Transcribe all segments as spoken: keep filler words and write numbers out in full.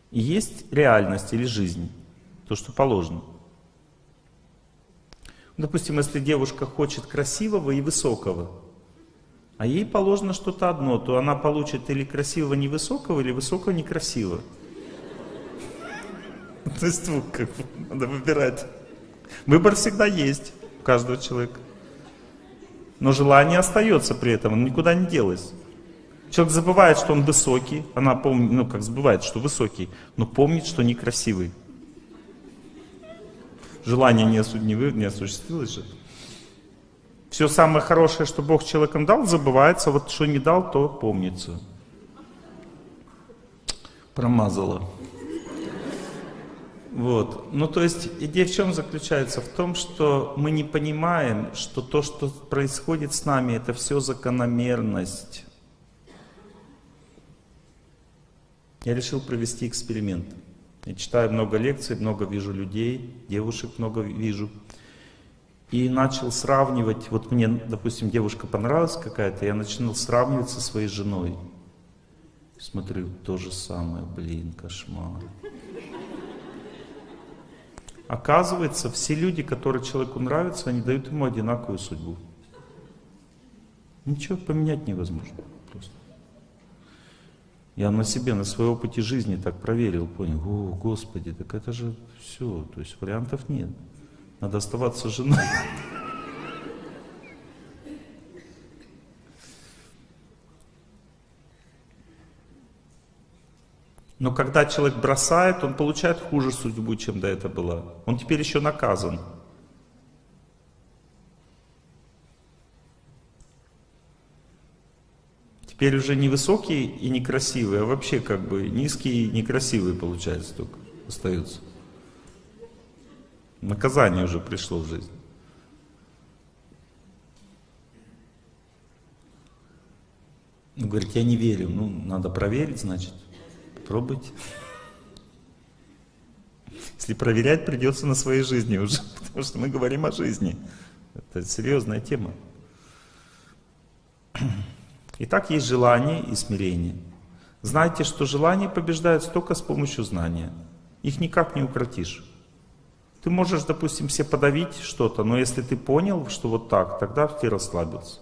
И есть реальность или жизнь, то, что положено. Допустим, если девушка хочет красивого и высокого, а ей положено что-то одно, то она получит или красивого невысокого, или высокого некрасивого. То есть, ну, как бы, надо выбирать. Выбор всегда есть у каждого человека. Но желание остается при этом, оно никуда не делось. Человек забывает, что он высокий, она помнит, ну как забывает, что высокий, но помнит, что некрасивый. Желание не, осу... не, вы... не осуществилось же. Все самое хорошее, что Бог человеком дал, забывается, вот что не дал, то помнится. Промазала. Вот. Ну, то есть, идея в чем заключается? В том, что мы не понимаем, что то, что происходит с нами, это все закономерность. Я решил провести эксперимент. Я читаю много лекций, много вижу людей, девушек много вижу. И начал сравнивать, вот мне, допустим, девушка понравилась какая-то, я начинал сравнивать со своей женой. Смотрю, то же самое, блин, кошмар. Оказывается, все люди, которые человеку нравятся, они дают ему одинаковую судьбу. Ничего поменять невозможно. Просто. Я на себе, на своем опыте жизни так проверил, понял, о, Господи, так это же все, то есть вариантов нет. Надо оставаться женой. Но когда человек бросает, он получает хуже судьбу, чем до этого была. Он теперь еще наказан. Теперь уже не высокий и не красивый, а вообще как бы низкий и некрасивый, получается, только остаются. Наказание уже пришло в жизнь. Он говорит, я не верю. Ну, надо проверить, значит. Попробуйте. Если проверять, придется на своей жизни уже, потому что мы говорим о жизни. Это серьезная тема. Итак, есть желание и смирение. Знайте, что желание побеждается только с помощью знания. Их никак не укротишь. Ты можешь, допустим, себе подавить что-то, но если ты понял, что вот так, тогда ты расслабился.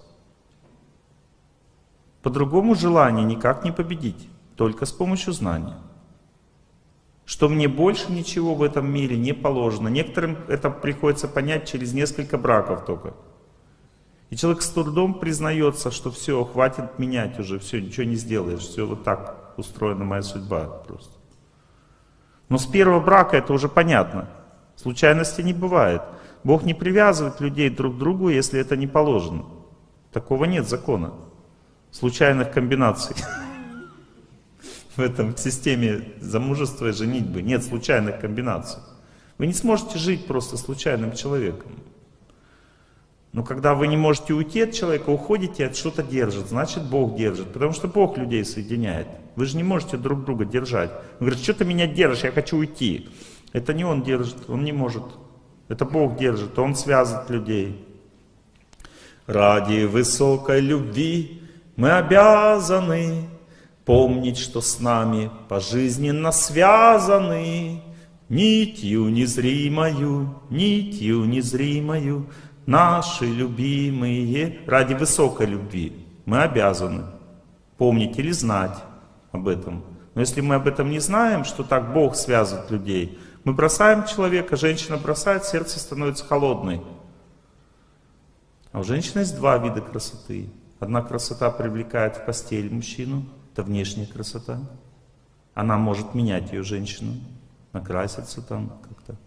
По-другому желание никак не победить, только с помощью знания. Что мне больше ничего в этом мире не положено. Некоторым это приходится понять через несколько браков только. И человек с трудом признается, что все, хватит менять уже, все, ничего не сделаешь, все вот так устроена моя судьба просто. Но с первого брака это уже понятно. Случайности не бывает. Бог не привязывает людей друг к другу, если это не положено. Такого нет закона. Случайных комбинаций. В этом системе замужества и женитьбы нет случайных комбинаций. Вы не сможете жить просто случайным человеком. Но когда вы не можете уйти от человека, уходите, от что-то держит, значит Бог держит. Потому что Бог людей соединяет. Вы же не можете друг друга держать. Он говорит, что ты меня держишь, я хочу уйти. Это не он держит, он не может. Это Бог держит, он связывает людей. Ради высокой любви мы обязаны помнить, что с нами пожизненно связаны. Нитью незримою, нитью незримою, наши любимые, ради высокой любви мы обязаны помнить или знать об этом. Но если мы об этом не знаем, что так Бог связывает людей, мы бросаем человека, женщина бросает, сердце становится холодной. А у женщины есть два вида красоты. Одна красота привлекает в постель мужчину, это внешняя красота. Она может менять ее женщину, накраситься там как-то.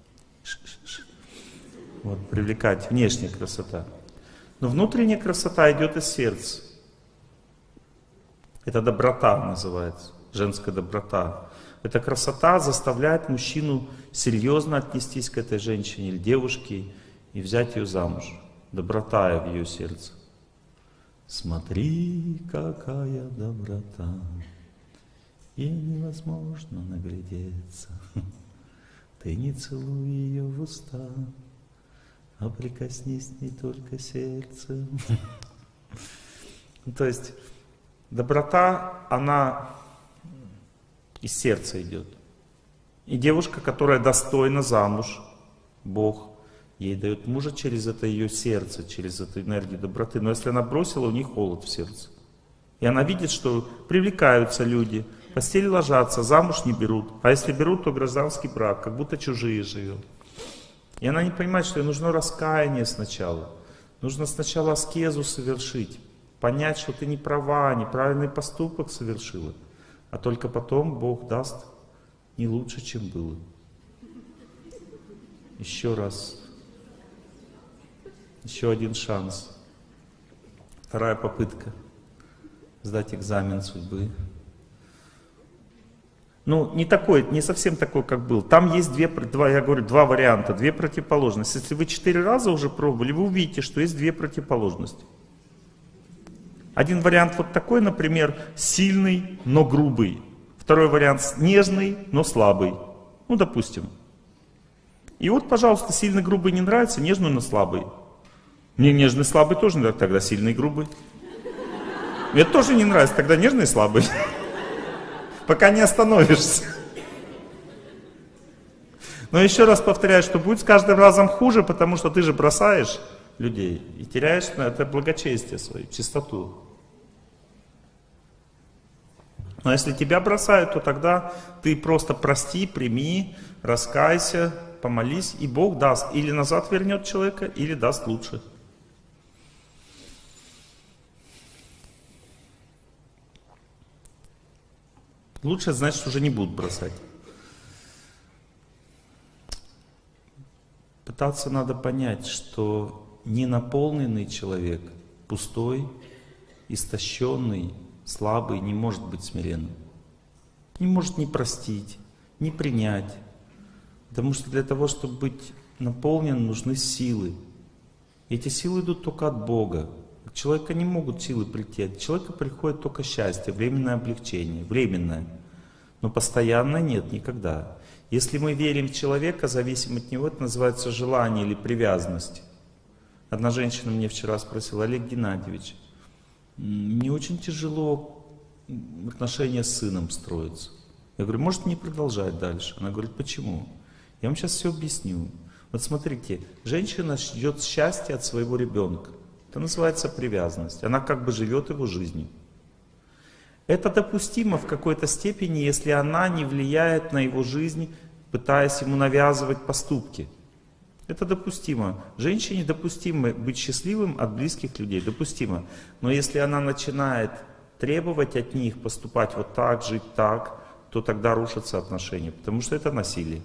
Вот, привлекать внешняя красота. Но внутренняя красота идет из сердца. Это доброта называется, женская доброта. Эта красота заставляет мужчину серьезно отнестись к этой женщине или девушке и взять ее замуж. Доброта в ее сердце. Смотри, какая доброта, ей невозможно наглядеться. Ты не целуй ее в уста, а прикоснись не только сердцем. То есть доброта, она из сердца идет. И девушка, которая достойна замуж, Бог ей дает мужа через это ее сердце, через эту энергию доброты. Но если она бросила, у них холод в сердце. И она видит, что привлекаются люди, в постели ложатся, замуж не берут. А если берут, то гражданский брак, как будто чужие живет. И она не понимает, что ей нужно раскаяние сначала. Нужно сначала аскезу совершить, понять, что ты не права, неправильный поступок совершила. А только потом Бог даст не лучше, чем было. Еще раз. Еще один шанс. Вторая попытка. Сдать экзамен судьбы. Ну, не такой, не совсем такой, как был. Там есть две, два, я говорю, два варианта, две противоположности. Если вы четыре раза уже пробовали, вы увидите, что есть две противоположности. Один вариант вот такой, например, сильный, но грубый. Второй вариант нежный, но слабый. Ну, допустим. И вот, пожалуйста, сильный, грубый не нравится, нежный, но слабый. Мне нежный, слабый тоже не нравится, тогда сильный, грубый. Мне тоже не нравится, тогда нежный, слабый. Пока не остановишься. Но еще раз повторяю, что будет с каждым разом хуже, потому что ты же бросаешь людей и теряешь на это благочестие свое, чистоту. Но если тебя бросают, то тогда ты просто прости, прими, раскайся, помолись, и Бог даст. Или назад вернет человека, или даст лучше. Лучше, значит, уже не будут бросать. Пытаться надо понять, что ненаполненный человек, пустой, истощенный, слабый, не может быть смиренным. Не может ни простить, ни принять. Потому что для того, чтобы быть наполненным, нужны силы. И эти силы идут только от Бога. От человека не могут силы прийти. От человека приходит только счастье, временное облегчение, временное. Но постоянно нет, никогда. Если мы верим в человека, зависим от него, это называется желание или привязанность. Одна женщина мне вчера спросила: Олег Геннадьевич, мне очень тяжело отношения с сыном строиться. Я говорю, может не продолжать дальше? Она говорит, почему? Я вам сейчас все объясню. Вот смотрите, женщина ждет счастья от своего ребенка. Это называется привязанность. Она как бы живет его жизнью. Это допустимо в какой-то степени, если она не влияет на его жизнь, пытаясь ему навязывать поступки. Это допустимо. Женщине допустимо быть счастливым от близких людей. Допустимо. Но если она начинает требовать от них поступать вот так, жить так, то тогда рушатся отношения. Потому что это насилие.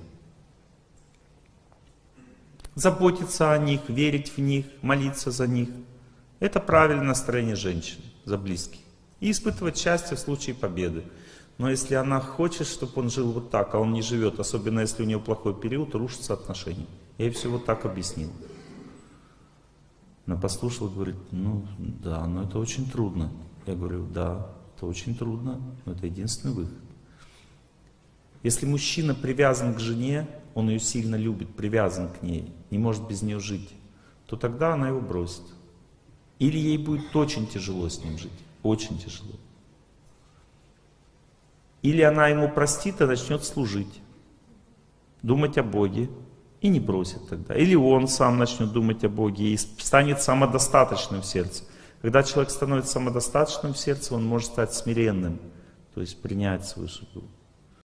Заботиться о них, верить в них, молиться за них. Это правильное настроение женщины за близких. И испытывать счастье в случае победы. Но если она хочет, чтобы он жил вот так, а он не живет, особенно если у него плохой период, рушатся отношения. Я ей все вот так объяснил. Она послушала, говорит, ну да, но это очень трудно. Я говорю, да, это очень трудно, но это единственный выход. Если мужчина привязан к жене, он ее сильно любит, привязан к ней, не может без нее жить, то тогда она его бросит. Или ей будет очень тяжело с ним жить, очень тяжело. Или она ему простит и начнет служить, думать о Боге и не бросит тогда. Или он сам начнет думать о Боге и станет самодостаточным в сердце. Когда человек становится самодостаточным в сердце, он может стать смиренным, то есть принять свою судьбу.